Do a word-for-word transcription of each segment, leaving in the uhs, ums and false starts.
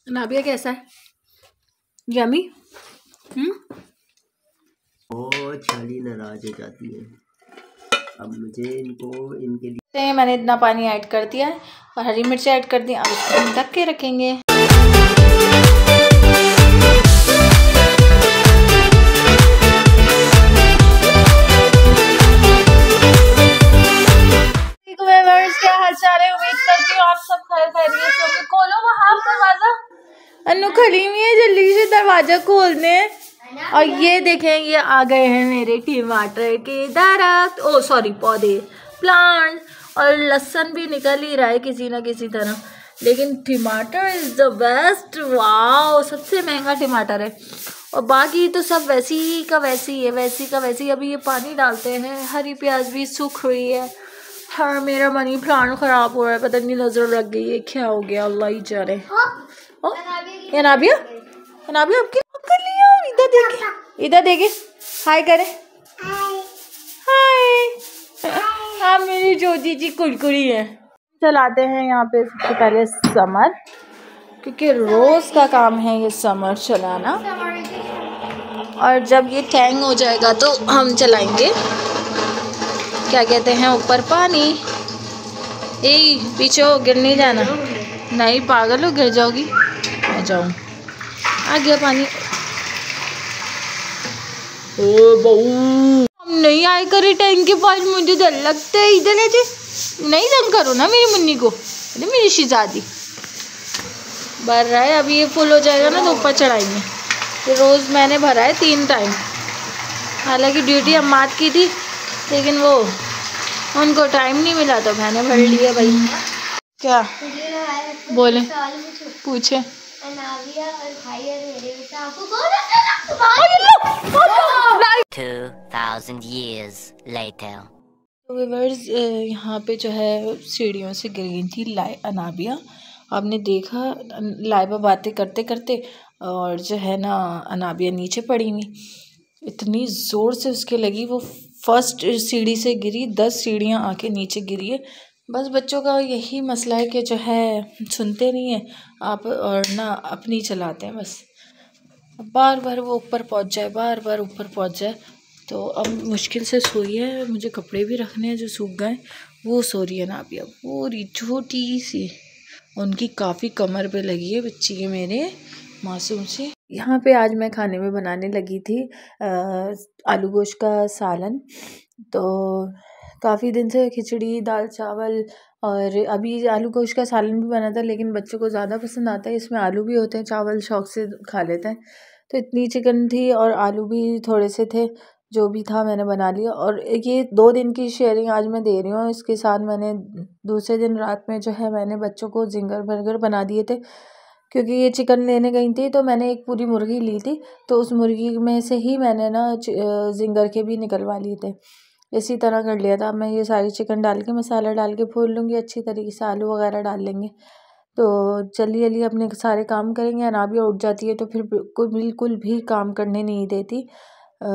नाबिया कैसा है? यमी? हम्म बहुत छाली नाराज हो जाती है। अब मुझे इनको इनके लिए मैंने इतना पानी ऐड कर दिया है और हरी मिर्च ऐड कर दी। अब इसको हम ढक के रखेंगे। क्या हाल चाल है? उम्मीद करती हूँ आप सब खैर खैरियत से होंगे। खोलो वहाँ दरवाजा। अन्नू खड़ी हुई है, जल्दी से दरवाजा खोलने। और ये देखें, ये आ गए हैं मेरे टमाटर के दरख्त, ओ सॉरी पौधे, प्लांट। और लहसुन भी निकल ही रहा है किसी ना किसी तरह, लेकिन टमाटर इज द बेस्ट। वाह, सबसे महंगा टमाटर है। और बाकी तो सब वैसी का वैसी है, वैसी का वैसी। अभी ये पानी डालते हैं। हरी प्याज भी सूख रही है। हाँ, मेरा मनी प्लांट खराब हो रहा है, पता नहीं नजर लग गई है, क्या हो गया अल्लाह ही जाने। ये नाबिया, नाबिया आपकी कर लिया। इधर देखे, इधर देखे, हाय करे, हाय। हाँ, मेरी जोजी जी कुरकुरी है। चलाते हैं यहाँ पे सबसे पहले समर, क्योंकि रोज का काम है ये समर चलाना। और जब ये टैंग हो जाएगा तो हम चलाएंगे, क्या कहते हैं, ऊपर पानी। ए पीछे हो, गिर नहीं जाना। नहीं पागल हो, गिर जाओगी। आ जाऊँ, आ गया पानी। ओ बहू, हम नहीं आए करे टैंक के पास, मुझे डर लगता है। इधर है जी, नहीं तंग करो ना मेरी मुन्नी को, अरे मेरी शहजादी। भर रहा है, अभी ये फुल हो जाएगा ना तो ऊपर चढ़ाएंगे। ये रोज़ मैंने भरा है तीन टाइम। हालांकि ड्यूटी अम्मात की थी, लेकिन वो उनको टाइम नहीं मिला तो मैंने भर लिया भाई। क्या बोले, पूछे। Two thousand years later. तो व्यूअर्स, यहाँ पे जो है सीढ़ियों से गिर गई थी लाई अनाबिया। आपने देखा लाइबा बातें करते करते, और जो है ना अनाबिया नीचे पड़ी हुई। इतनी ज़ोर से उसके लगी, वो फर्स्ट सीढ़ी से गिरी, दस सीढ़ियाँ आके नीचे गिरी है। बस बच्चों का यही मसला है कि जो है सुनते नहीं हैं आप, और ना अपनी चलाते हैं बस। बार बार वो ऊपर पहुंच जाए, बार बार ऊपर पहुंच जाए। तो अब मुश्किल से सोई है, मुझे कपड़े भी रखने हैं जो सूख गए। वो सो रही है ना अभी, अब पूरी छोटी सी, उनकी काफ़ी कमर पे लगी है बच्ची के, मेरे मासूम सी। यहाँ पे आज मैं खाने में बनाने लगी थी आ, आलू गोश्त का सालन। तो काफ़ी दिन से खिचड़ी दाल चावल, और अभी आलू गोश्त का सालन भी बना था, लेकिन बच्चों को ज़्यादा पसंद आता है, इसमें आलू भी होते हैं, चावल शौक से खा लेते हैं। तो इतनी चिकन थी और आलू भी थोड़े से थे, जो भी था मैंने बना लिया। और ये दो दिन की शेयरिंग आज मैं दे रही हूँ। इसके साथ मैंने दूसरे दिन रात में जो है मैंने बच्चों को जिंगर बर्गर बना दिए थे, क्योंकि ये चिकन लेने गई थी तो मैंने एक पूरी मुर्गी ली थी, तो उस मुर्गी में से ही मैंने ना जिंगर के भी निकलवा लिए थे। इसी तरह कर लिया था। अब मैं ये सारी चिकन डाल के मसाला डाल के भून लूँगी अच्छी तरीके से, आलू वगैरह डाल लेंगे। तो जल्दी जल्दी अपने सारे काम करेंगे। अनाबिया उठ जाती है तो फिर बिल्कुल बिल्कुल भी काम करने नहीं देती। आ,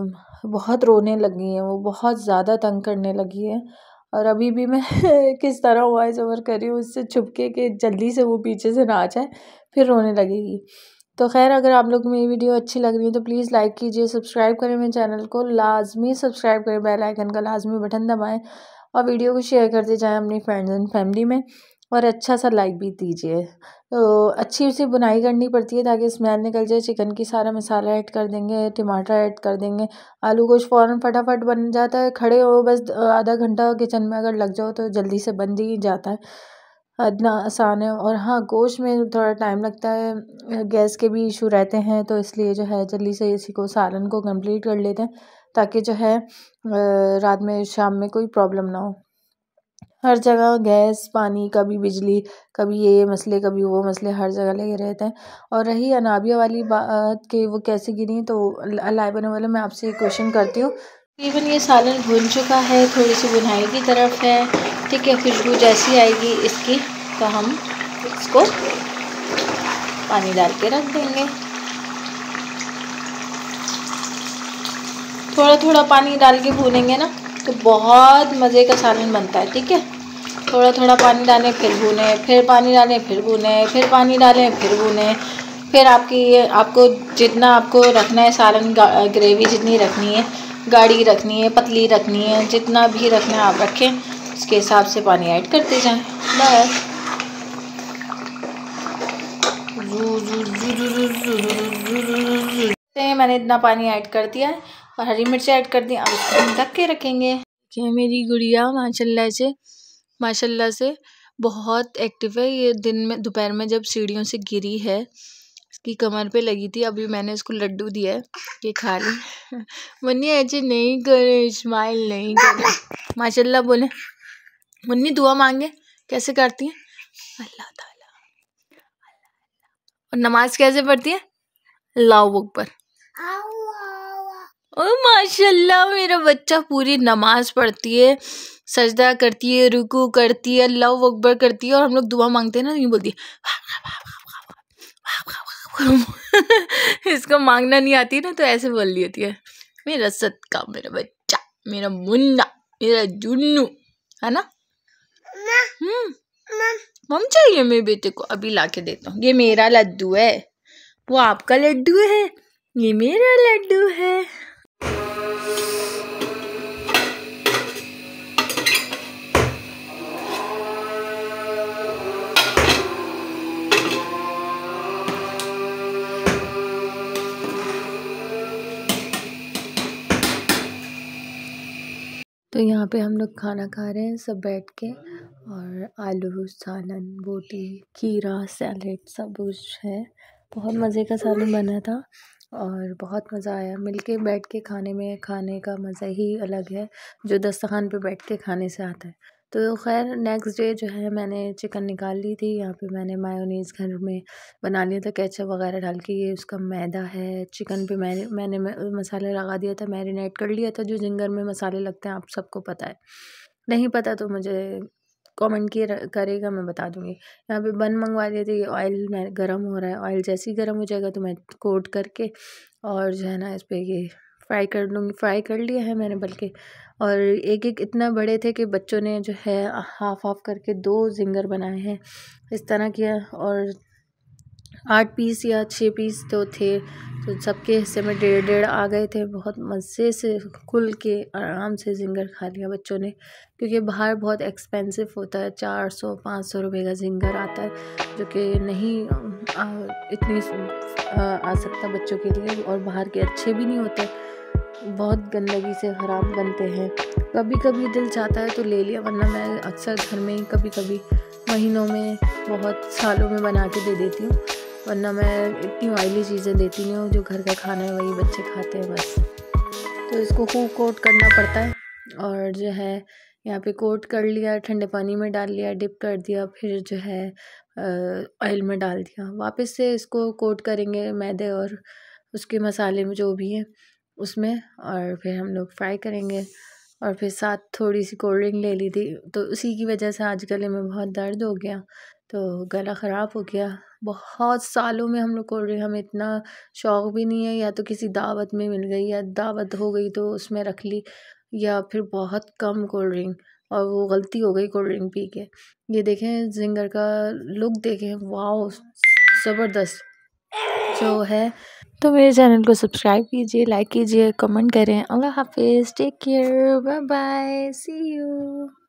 बहुत रोने लगी है वो, बहुत ज़्यादा तंग करने लगी है। और अभी भी मैं किस तरह वॉइस ओवर कर रही हूँ उससे छुपके के, जल्दी से वो पीछे से ना आ जाए, फिर रोने लगेगी। तो खैर, अगर आप लोग को मेरी वीडियो अच्छी लग रही है तो प्लीज़ लाइक कीजिए, सब्सक्राइब करें मेरे चैनल को, लाजमी सब्सक्राइब करें, बेल आइकन का लाजमी बटन दबाएं, और वीडियो को शेयर करते जाएं अपनी फ्रेंड्स एंड फैमिली में, और अच्छा सा लाइक भी दीजिए। तो अच्छी सी बुनाई करनी पड़ती है ताकि स्मेल निकल जाए। चिकन की सारा मसाला ऐड कर देंगे, टमाटर ऐड कर देंगे, आलू गोश्त फ़ौरन फटाफट बन जाता है। खड़े हो बस आधा घंटा किचन में अगर लग जाओ तो जल्दी से बन ही जाता है, इतना आसान है। और हाँ, गोश्त में थोड़ा टाइम लगता है, गैस के भी इशू रहते हैं, तो इसलिए जो है जल्दी से इसी को सालन को कंप्लीट कर लेते हैं, ताकि जो है रात में शाम में कोई प्रॉब्लम ना हो। हर जगह गैस, पानी, कभी बिजली, कभी ये मसले, कभी वो मसले, हर जगह लगे रहते हैं। और रही अनाबिया वाली बात कि वो कैसे गिरी, तो लाइव बने वाले मैं आपसे एक क्वेश्चन करती हूँ। तकरीबन ये सालन भुन चुका है, थोड़ी सी बुनाई की तरफ है, ठीक है। खुशबू जैसी आएगी इसकी तो हम इसको पानी डाल के रख देंगे। थोड़ा थोड़ा पानी डाल के भूनेंगे ना तो बहुत मज़े का सालन बनता है, ठीक है। थोड़ा थोड़ा पानी डालें, फिर भूनें, फिर पानी डालें, फिर भूनें, फिर पानी डालें, फिर भूनें। फिर आपकी आपको जितना आपको रखना है सालन, ग्रेवी जितनी रखनी है, गाढ़ी रखनी है, पतली रखनी है, जितना भी रखना है आप रखें, उसके हिसाब से पानी ऐड करते जाएं। बस मैंने इतना पानी ऐड कर दिया है और हरी मिर्च ऐड कर दी। अब इसको हम ढक के रखेंगे। देखिए मेरी गुड़िया माशाल्लाह से माशाल्लाह से बहुत एक्टिव है। ये दिन में दोपहर में जब सीढ़ियों से गिरी है, इसकी कमर पे लगी थी, अभी मैंने इसको लड्डू दिया है, ये खा ली। मुन्नी ऐसे नहीं करे, स्माइल नहीं करे, माशाल्लाह बोले। मुन्नी दुआ मांगे कैसे करती है? अल्लाह ताला। और नमाज कैसे पढ़ती है? अल्लाहु अकबर। ओ माशाल्लाह, मेरा बच्चा पूरी नमाज पढ़ती है, सजदा करती है, रुकू करती है, अल्लाहु अकबर करती है। और हम लोग दुआ मांगते हैं ना, नहीं बोलती इसको मांगना नहीं आती ना, तो ऐसे बोल दी होती है। मेरा सदका, मेरा बच्चा, मेरा मुन्ना, मेरा जुन्नू, है ना? हम्म मम चाहिए मेरे बेटे को, अभी लाके देता हूँ। ये मेरा लड्डू है, वो आपका लड्डू है, ये मेरा लड्डू है। तो यहाँ पे हम लोग खाना खा रहे हैं सब बैठ के, और आलू सालन, बोटी, खीरा, सैलेड सब कुछ है। बहुत मज़े का सालन बना था और बहुत मज़ा आया। मिलके बैठ के खाने में, खाने का मज़ा ही अलग है जो दस्तरखान पे बैठ के खाने से आता है। तो खैर नेक्स्ट डे जो है मैंने चिकन निकाल ली थी। यहाँ पे मैंने मायोनीज़ घर में बना लिया था, केचप वगैरह डाल के। ये उसका मैदा है। चिकन पे मैंने मैंने मसाले लगा दिया था, मैरिनेट कर लिया था, जो जिंगर में मसाले लगते हैं आप सबको पता है। नहीं पता तो मुझे कमेंट किए करेगा, मैं बता दूँगी। यहाँ पे बन मंगवा लिए थे। ऑयल में गर्म हो रहा है, ऑयल जैसे ही गर्म हो जाएगा तो मैं कोट करके और जो है ना इस पर ये फ्राई कर लूँगी। फ्राई कर लिया है मैंने बल्कि, और एक एक इतना बड़े थे कि बच्चों ने जो है हाफ हाफ करके दो जिंगर बनाए हैं, इस तरह किया। और आठ पीस या छः पीस तो थे, तो सबके हिस्से में डेढ़ डेढ़ आ गए थे। बहुत मज़े से खुल के आराम से जिंगर खा लिया बच्चों ने, क्योंकि बाहर बहुत एक्सपेंसिव होता है, चार सौ पाँच सौ रुपये का जिंगर आता है, जो कि नहीं आ, इतनी आ, आ सकता बच्चों के लिए। और बाहर के अच्छे भी नहीं होते, बहुत गंदगी से ख़राब बनते हैं। कभी कभी दिल चाहता है तो ले लिया, वरना मैं अक्सर घर में ही कभी कभी महीनों में, बहुत सालों में बना के दे देती हूँ, वरना मैं इतनी ऑयली चीज़ें देती नहीं हूँ। जो घर का खाना है वही बच्चे खाते हैं बस। तो इसको खूब कोट करना पड़ता है, और जो है यहाँ पे कोट कर लिया, ठंडे पानी में डाल लिया, डिप कर दिया, फिर जो है ऑयल में डाल दिया। वापस से इसको कोट करेंगे मैदे और उसके मसाले में जो भी है उसमें, और फिर हम लोग फ्राई करेंगे। और फिर साथ थोड़ी सी कोल्ड ड्रिंक ले ली थी, तो उसी की वजह से आज गले में बहुत दर्द हो गया, तो गला ख़राब हो गया। बहुत सालों में हम लोग कोल्ड ड्रिंक, हमें इतना शौक़ भी नहीं है, या तो किसी दावत में मिल गई, या दावत हो गई तो उसमें रख ली, या फिर बहुत कम कोल्ड ड्रिंक, और वो गलती हो गई कोल्ड ड्रिंक पी के। ये देखें जिंगर का लुक देखें, वाओ ज़बरदस्त जो है। तो मेरे चैनल को सब्सक्राइब कीजिए, लाइक कीजिए, कमेंट करें। अल्लाह हाफिज़, take care, bye bye, see you.